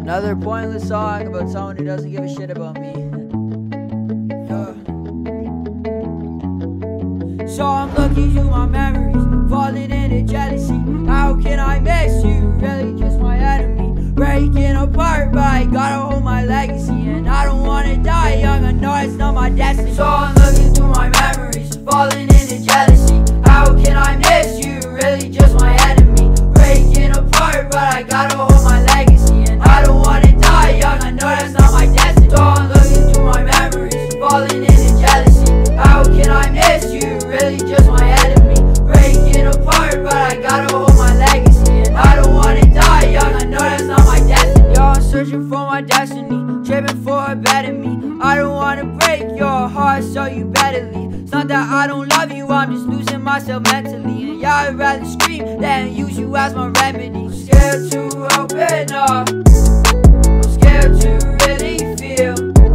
Another pointless song about someone who doesn't give a shit about me. So I'm looking through my memories, falling into jealousy. How can I miss you? Really just my enemy. Breaking apart, but I gotta hold my legacy. And I don't wanna die young, I know it's not my destiny. So I'm looking through my memories, falling into jealousy. How can I miss you? Really just my enemy. Breaking apart, but I gotta hold my legacy. And I don't wanna die young, I know that's not my destiny. So I'm looking through my memories, falling into jealousy. How can I miss you? Really just my enemy. Breaking apart, but I gotta hold my legacy. And I don't wanna die young, I know that's not my destiny. Yo, I'm searching for my destiny, tripping for a better me. I don't wanna break your heart, so you better leave. It's not that I don't love you, I'm just losing myself mentally. And yeah, I'd rather scream than use you as my remedy. I'm scared to open up, I'm scared to really feel,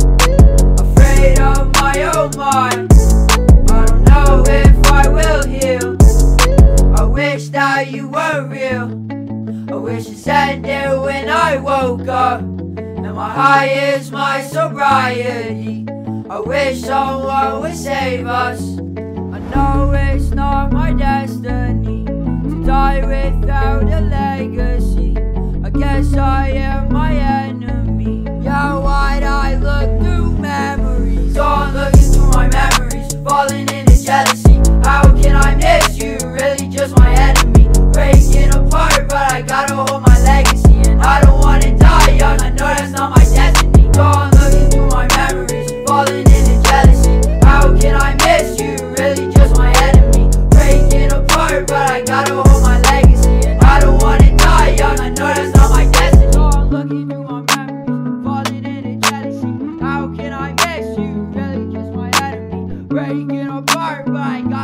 afraid of my own mind. I don't know if I will heal. I wish that you were real. I wish it said there when I woke up, and my high is my sobriety. I wish someone would save us. I know it's not my destiny to die without a legacy. I guess I am my enemy. Yeah, why'd I look through memories? So I'm looking through my memories, falling into jealousy. How can I miss you? Really just my enemy. Breaking apart, but I gotta hold my legacy. And I don't wanna die young, I know that's not my destiny. So I'm looking through my memories, falling into jealousy. How can I miss you? Really just my enemy. Breaking apart, but I gotta hold my legacy. And I don't wanna die young, I know that's not my destiny. So I'm looking through my memories, falling into jealousy. How can I miss you? Really just my enemy. Breaking apart, but I gotta